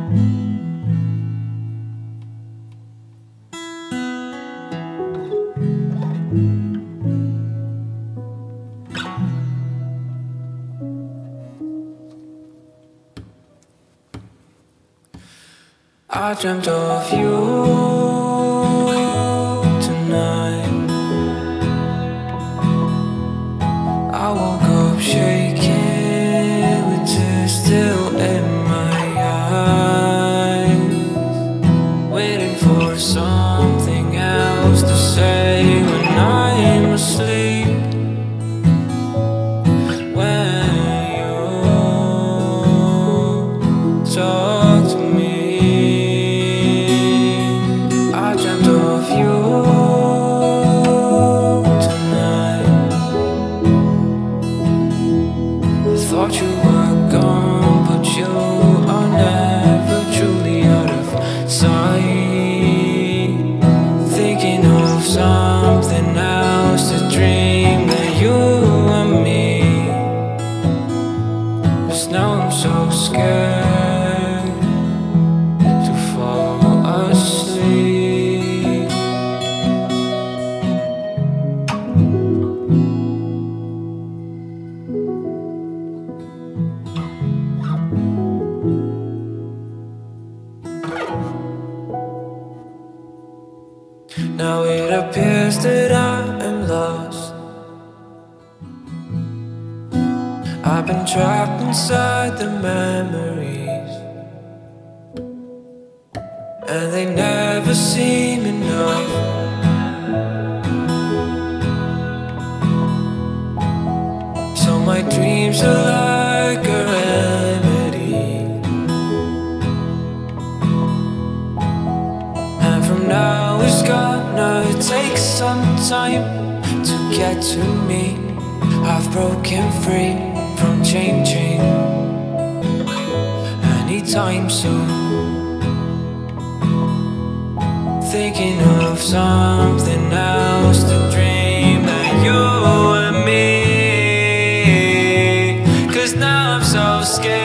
I dreamt of you tonight. I woke up shaking with tears still in my eyes, waiting for something else to say when I'm asleep. When you talk to me, thought you were gone, but you are never truly out of sight. Thinking of something else to dream that you and me. 'Cause now I'm so scared to fall asleep. Now it appears that I am lost. I've been trapped inside the memories, and they never seem enough. So my dreams are like a remedy, and from now it's gonna take some time to get to me. I've broken free from changing anytime soon. Thinking of something else to dream that you and me. 'Cause now I'm so scared